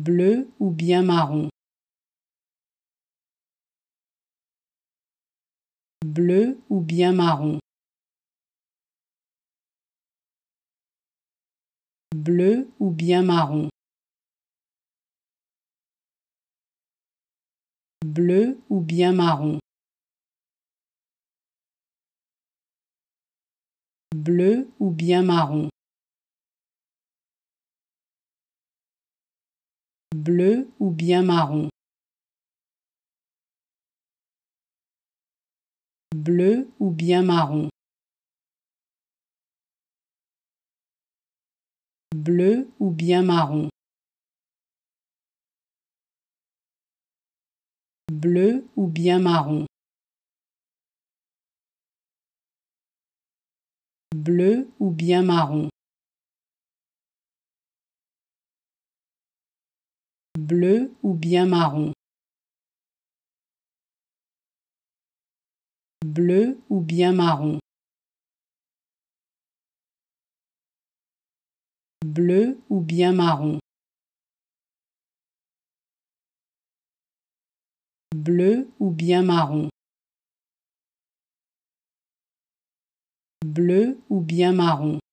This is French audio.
bleu ou bien marron, bleu ou bien marron, bleu ou bien marron, bleu ou bien marron, bleu ou bien marron, bleu ou bien marron, bleu ou bien marron, bleu ou bien marron, bleu ou bien marron, bleu ou bien marron, bleu ou bien marron, bleu ou bien marron, bleu ou bien marron, bleu ou bien marron, bleu ou bien marron.